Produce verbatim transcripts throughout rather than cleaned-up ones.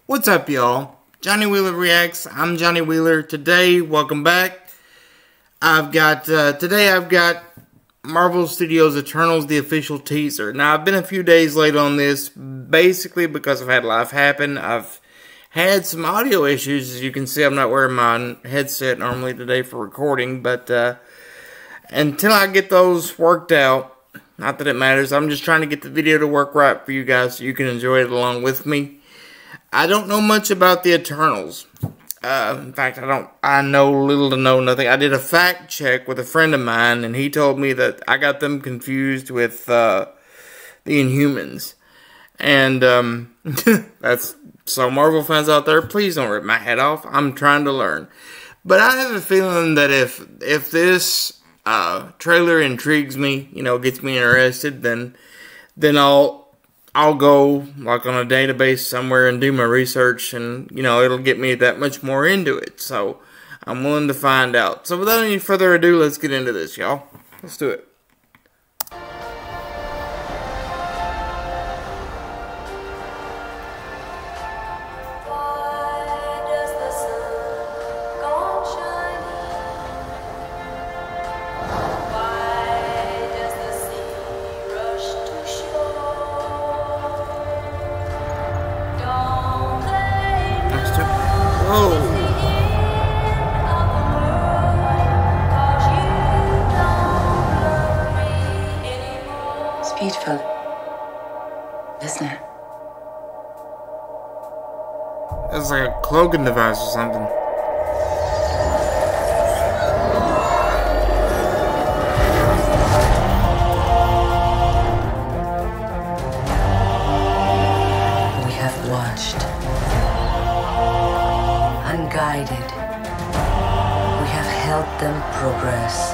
What's up, y'all? Johnny Wheeler Reacts. I'm Johnny Wheeler. Today, welcome back. I've got, uh, today I've got Marvel Studios Eternals, the official teaser. Now, I've been a few days late on this, basically because I've had life happen. I've had some audio issues. As you can see, I'm not wearing my headset normally today for recording, but uh, until I get those worked out, not that it matters, I'm just trying to get the video to work right for you guys so you can enjoy it along with me. I don't know much about the Eternals. Uh, in fact, I don't. I know little to know nothing. I did a fact check with a friend of mine, and he told me that I got them confused with uh, the Inhumans. And um, that's so Marvel fans out there, please don't rip my head off. I'm trying to learn, but I have a feeling that if if this uh, trailer intrigues me, you know, gets me interested, then then I'll. I'll go like on a database somewhere and do my research, and you know it'll get me that much more into it. So I'm willing to find out. So without any further ado, let's get into this, y'all. Let's do it. Oh. It's beautiful, isn't it? It's like a cloaking device or something. We have watched. Unguided, we have helped them progress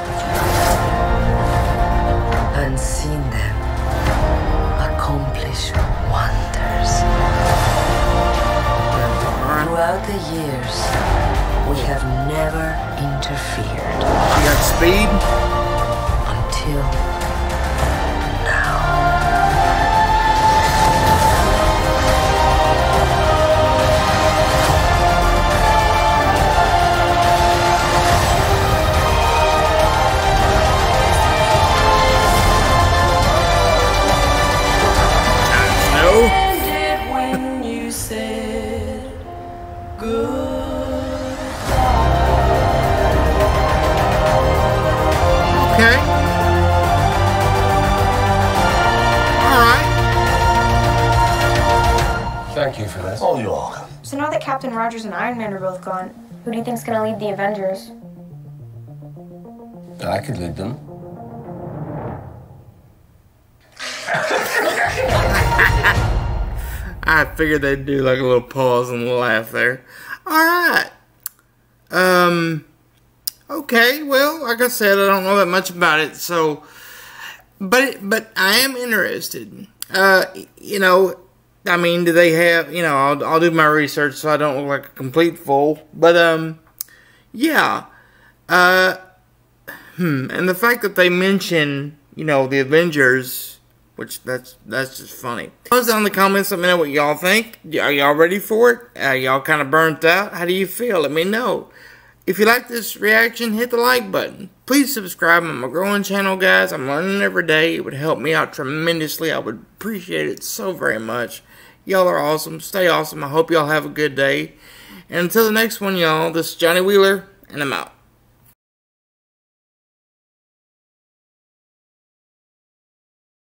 and seen them accomplish wonders. Throughout the years, we have never interfered. You got speed? Until Okay. Alright. Thank you for this. Oh, you're welcome. So now that Captain Rogers and Iron Man are both gone, who do you think's gonna lead the Avengers? I could lead them. I figured they'd do like a little pause and a laugh there. Alright. Um... Okay, well, like I said, I don't know that much about it, so, but, but I am interested. Uh, you know, I mean, do they have, you know, I'll, I'll do my research so I don't look like a complete fool, but, um, yeah, uh, hmm, and the fact that they mention, you know, the Avengers, which, that's, that's just funny. Post down in the comments, let me know what y'all think. Are y'all ready for it? Are y'all kind of burnt out? How do you feel? Let me know. If you like this reaction, hit the like button. Please subscribe. I'm a growing channel, guys. I'm learning every day. It would help me out tremendously. I would appreciate it so very much. Y'all are awesome. Stay awesome. I hope y'all have a good day. And until the next one, y'all, this is Johnny Wheeler, and I'm out.